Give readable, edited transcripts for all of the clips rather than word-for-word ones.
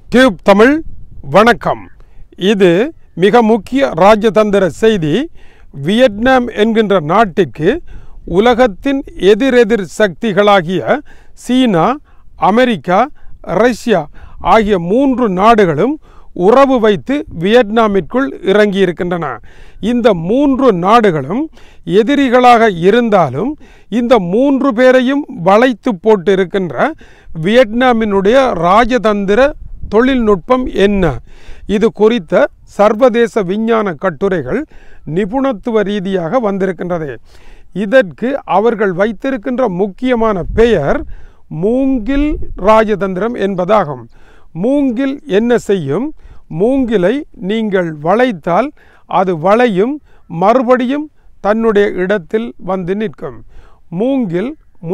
Tube Tamil வணக்கம். இது மிக முக்கிய ராஜதந்திர செய்தி. வியட்நாம் என்கின்ற நாட்டிற்கு உலகத்தின் எதிரெதிர் சக்திகளாகிய சீனா, அமெரிக்கா, ரஷ்யா ஆகிய மூன்று நாடுகளும் உறவு வைத்து வியட்நாமிற்குள் இறங்கியிருக்கின்றன. இந்த மூன்று நாடுகளும் எதிரிகளாக இருந்தாலும் இந்த மூன்று பேரையும் வளைத்து போட்டு இருக்கின்ற வியட்நாமினுடைய ராஜதந்திர தொழில்நுட்பம் என்ன? இது குறித்த சர்வதேச விஞ்ஞான கட்டுரைகள் நிபுணத்துவ ரீதியாக வந்திருக்கின்றது. இதற்கு அவர்கள் வைத்திருக்கின்ற முக்கியமான பெயர் மூங்கில் ராஜதந்திரம் என்பதாகும். மூங்கில் என்ன செய்யும்? மூங்கிலை நீங்கள் வளைத்தால் அது வளையும், மறுபடியும் தன்னுடைய இடத்தில் வந்து நிற்கும். மூங்கில்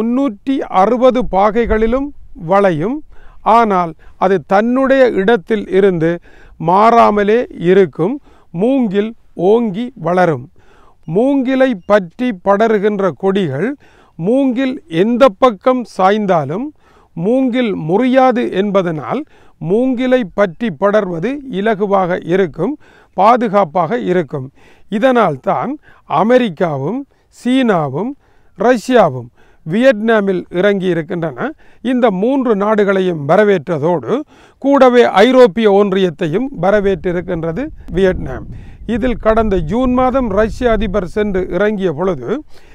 360 பாகைகளிலும் வளையும், ஆனால் அது தன்னுடைய இடத்தில் இருந்து மாறாமலே இருக்கும். மூங்கில் ஓங்கி வளரும். மூங்கிலை பற்றி படருகின்ற கொடிகள் மூங்கில் எந்த பக்கம் சாய்ந்தாலும் மூங்கில் முறியாது என்பதனால் மூங்கிலை பற்றி படர்வது இலகுவாக இருக்கும், பாதுகாப்பாக இருக்கும். இதனால் தான் அமெரிக்காவும் சீனாவும் ரஷ்யாவும் வியட்நாமில் இறங்கி இருக்கின்றன. இந்த மூன்று நாடுகளையும் வரவேற்றதோடு கூடவே ஐரோப்பிய ஒன்றியத்தையும் வரவேற்றிருக்கின்றது வியட்நாம். இதில் கடந்த ஜூன் மாதம் ரஷ்ய அதிபர் சென்று இறங்கிய பொழுது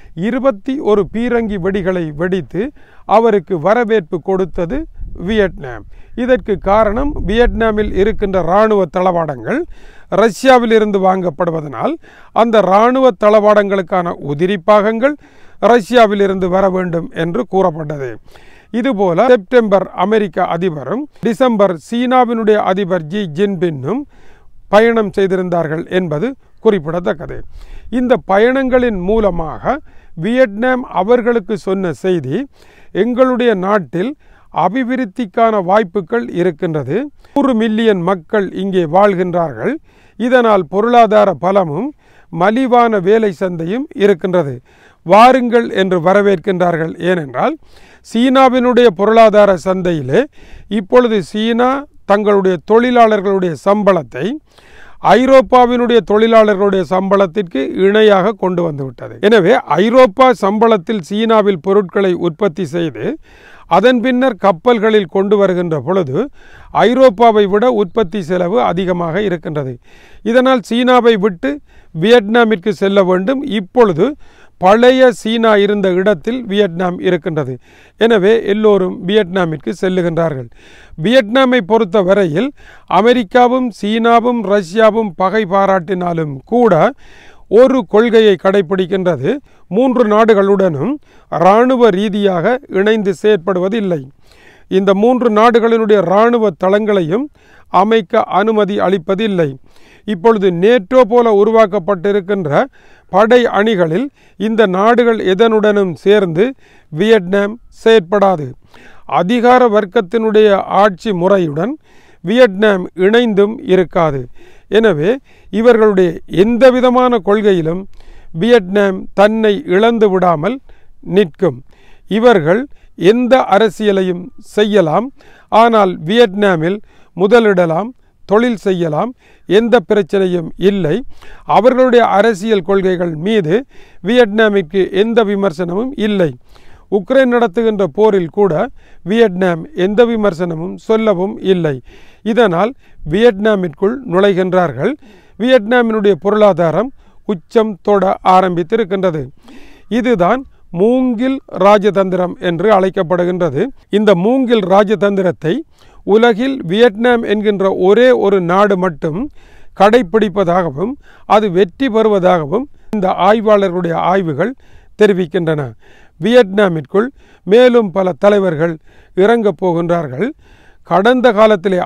21 பீரங்கி வெடிகளை வெடித்து அவருக்கு வரவேற்பு கொடுத்தது வியட்நாம். இதற்கு காரணம் வியட்நாமில் இருக்கின்ற இராணுவ தளவாடங்கள் ரஷ்யாவில் இருந்து வாங்கப்படுவதனால் அந்த இராணுவ தளவாடங்களுக்கான உதிரி பாகங்கள் ரஷ்யாவில் இருந்து வர வேண்டும் என்று கூறப்பட்டது. இதுபோல செப்டம்பர் அமெரிக்க அதிபரும் டிசம்பர் சீனாவினுடைய அதிபர் ஜி ஜின்பின்னும் பயணம் செய்திருந்தார்கள் என்பது குறிப்பிடத்தக்கது. இந்த பயணங்களின் மூலமாக வியட்நாம் அவர்களுக்கு சொன்ன செய்தி, எங்களுடைய நாட்டில் அபிவிருத்திக்கான வாய்ப்புகள் இருக்கின்றது. 100 மில்லியன் மக்கள் இங்கே வாழ்கின்றார்கள். இதனால் பொருளாதார பலமும் மலிவான வேலை சந்தையும் இருக்கின்றது. வாருங்கள் என்று வரவேற்கின்றார்கள். ஏனென்றால் சீனாவினுடைய பொருளாதார சந்தையிலே இப்பொழுது சீனா தங்களுடைய தொழிலாளர்களுடைய சம்பளத்தை ஐரோப்பாவினுடைய தொழிலாளர்களுடைய சம்பளத்திற்கு இணையாக கொண்டு வந்துவிட்டது. எனவே ஐரோப்பா சம்பளத்தில் சீனாவில் பொருட்களை உற்பத்தி செய்து அதன் பின்னர் கப்பல்களில் கொண்டு வருகின்ற பொழுது ஐரோப்பாவை விட உற்பத்தி செலவு அதிகமாக இருக்கின்றது. இதனால் சீனாவை விட்டு வியட்நாமிற்கு செல்ல வேண்டும். இப்பொழுது பழைய சீனா இருந்த இடத்தில் வியட்நாம் இருக்கின்றது. எனவே எல்லோரும் வியட்நாமிற்கு செல்லுகின்றார்கள். வியட்நாமை பொறுத்த வரையில் அமெரிக்காவும் சீனாவும் ரஷ்யாவும் பகை பாராட்டினாலும் கூட ஒரு கொள்கையை கடைபிடிக்கின்றது. 3 நாடுகளுடனும் இராணுவ ரீதியாக இணைந்து செயற்படுவதில்லை. இந்த 3 நாடுகளினுடைய இராணுவ தளங்களையும் அமைக்க அனுமதி அளிப்பதில்லை. இப்பொழுது நேட்டோ போல உருவாக்கப்பட்டிருக்கின்ற படை அணிகளில் இந்த நாடுகள் எதனுடனும் சேர்ந்து வியட்நாம் செயற்படாது. அதிகார வர்க்கத்தினுடைய ஆட்சி முறையுடன் வியட்நாம் இணைந்தும் இருக்காது. எனவே இவர்களுடைய எந்த விதமான கொள்கையிலும் வியட்நாம் தன்னை இழந்து விடாமல் நிற்கும். இவர்கள் எந்த அரசியலையும் செய்யலாம், ஆனால் வியட்நாமில் முதலிடலாம், தொழில் செய்யலாம், எந்த பிரச்சனையும் இல்லை. அவர்களுடைய அரசியல் கொள்கைகள் மீது வியட்நாமிற்கு எந்த விமர்சனமும் இல்லை. உக்ரைன் நடத்துகின்ற போரில் கூட வியட்நாம் எந்த விமர்சனமும் சொல்லவும் இல்லை. இதனால் வியட்நாமிற்குள் நுழைகின்றார்கள். வியட்நாமினுடைய பொருளாதாரம் உச்சம் தொட ஆரம்பித்திருக்கின்றது. இதுதான் மூங்கில் ராஜதந்திரம் என்று அழைக்கப்படுகின்றது. இந்த மூங்கில் ராஜதந்திரத்தை உலகில் வியட்நாம் என்கின்ற ஒரே ஒரு நாடு மட்டும் கடைப்பிடிப்பதாகவும் அது வெற்றி பெறுவதாகவும் இந்த ஆய்வாளர்களுடைய ஆய்வுகள் தெரிவிக்கின்றன. வியட்நாமிற்குள் மேலும் பல தலைவர்கள் இறங்கப் போகின்றார்கள். கடந்த காலத்திலே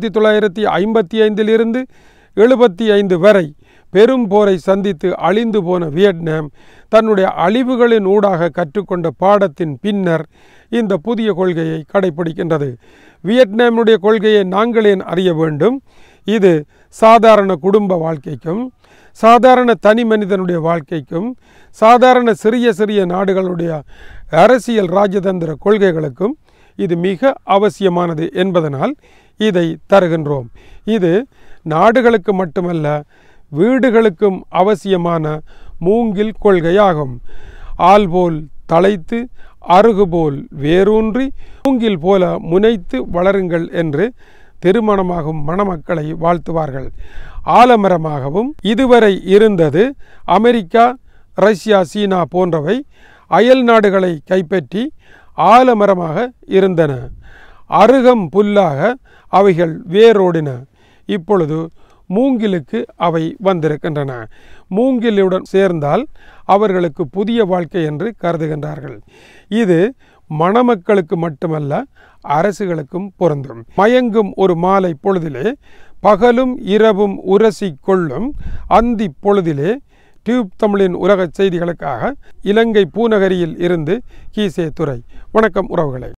1955 இருந்து 75 வரை பெரும் போரை சந்தித்து அழிந்து போன வியட்நாம் தன்னுடைய அழிவுகளின் ஊடாக கற்றுக்கொண்ட பாடத்தின் பின்னர் இந்த புதிய கொள்கையை கடைபிடிக்கின்றது. வியட்நாமுடைய கொள்கையை நாங்களே அறிய வேண்டும். இது சாதாரண குடும்ப வாழ்க்கைக்கும் சாதாரண தனி மனிதனுடைய வாழ்க்கைக்கும் சாதாரண சிறிய சிறிய நாடுகளுடைய அரசியல் ராஜதந்திர கொள்கைகளுக்கும் இது மிக அவசியமானது என்பதனால் இதை தருகின்றோம். இது நாடுகளுக்கு மட்டுமல்ல, வீடுகளுக்கும் அவசியமான மூங்கில் கொள்கையாகும். ஆல் போல் தழைத்து அருகுபோல் வேரூன்றி மூங்கில் போல முனைத்து வளருங்கள் என்று திருமணமாகும் மணமக்களை வாழ்த்துவார்கள். ஆலமரமாகவும் இதுவரை இருந்தது. அமெரிக்கா, ரஷ்யா, சீனா போன்றவை அயல் நாடுகளை கைப்பற்றி ஆலமரமாக இருந்தன. அருகம் புல்லாக அவைகள் வேரோடின. இப்பொழுது மூங்கிலுக்கு அவை வந்திருக்கின்றன. மூங்கிலுடன் சேர்ந்தால் அவர்களுக்கு புதிய வாழ்க்கை என்று கருதுகின்றார்கள். இது மணமக்களுக்கு மட்டுமல்ல, அரசுகளுக்கும் பொருந்தும். மயங்கும் ஒரு மாலை பொழுதிலே பகலும் இரவும் உரசி கொள்ளும் அந்தி பொழுதிலே டியூப் தமிழின் உலக செய்திகளுக்காக இலங்கை பூநகரியில் இருந்து கீசே துரை. வணக்கம் உறவுகளை.